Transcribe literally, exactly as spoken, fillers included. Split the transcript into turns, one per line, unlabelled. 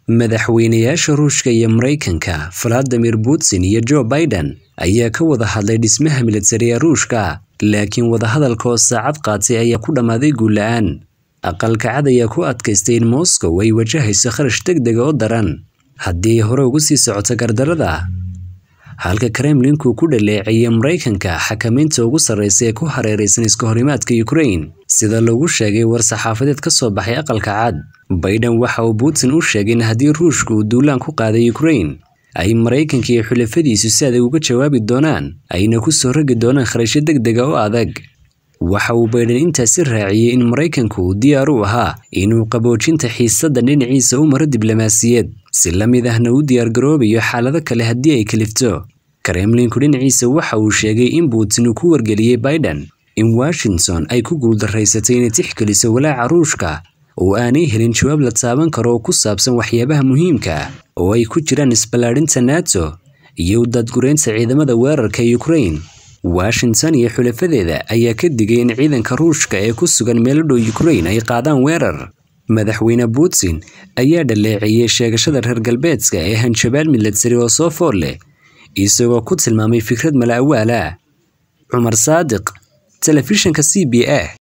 madaxweynayaasha Ruushka iyo Mareykanka Vladimir Putin iyo Joe Biden ayaa ka wada hadlay dhismaha militariga Ruushka, laakiin wada hadalkoo saacad qaatay ayaa ku dhamaaday guul la'aan. Aqalka cad ayaa ku adkaystay in Moscow ay wajahayso kharash degdeg oo daran haddii hore ugu sii socoto gardarada, halka Kremlinku ku dhaleeceeyay Mareykanka xakamaynta ugu sarreysay ee ku hareeraysan iska horimaadka Ukraine, sida lagu sheegay war saxaafadeed ka soo baxay aqalka cad. Biden waxa uu Putin u sheegay in haddii Ruushku uu duulaan ku qaaday Ukraine, ay Mareykanka iyo xulafadiisu si adag uga jawaabi doonaan, ayna ku soo rogi doonaan kharash degdeg oo adag. Waxa uu Biden intaasi raaciyay in Mareykanku uu diyaar u ahaa inuu qaboojinta xiisadda dhinaciisa u maro diblomaasiyad, si la mid ahna u diyaar garoobayo xaalado kale haddii ay kalifto. Kremlinku dhinaciisa waxa uu sheegay in Putin uu ku wargeliyay Biden in Washington ay ku guuldareysatay inay tixgeliso walaaca Ruushka oo aanay helin jawaab la taaban karo oo ku saabsan waxyaabaha muhiimka ah oo ay ku jiraan isballaarinta NATO iyo dadgureynta ciidamada weerarka Ukraine. Washington iyo xulafadeeda ayaa ka digay in ciidanka Ruushka ee ku sugan meel dhow Ukraine ay qaadaan weerar. Madaxweyne Putin ayaa dhaleeceeyay sheegashada reer galbeedka ee hanjabaad militari oo soo fool leh, isagoo ku tilmaamay fikrad mala awaal ah. Cumar Saadiq, Telefishinka C B A.